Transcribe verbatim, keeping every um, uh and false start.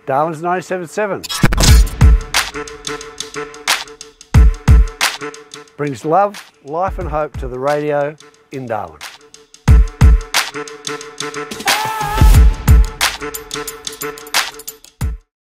Darwin's ninety-seven point seven. Brings love, life and hope to the radio in Darwin.